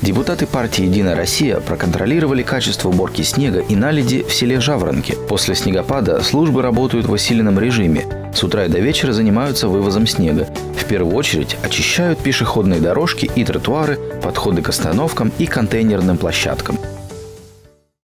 Депутаты партии «Единая Россия» проконтролировали качество уборки снега и наледи в селе Жаворонки. После снегопада службы работают в усиленном режиме. С утра и до вечера занимаются вывозом снега. В первую очередь очищают пешеходные дорожки и тротуары, подходы к остановкам и контейнерным площадкам.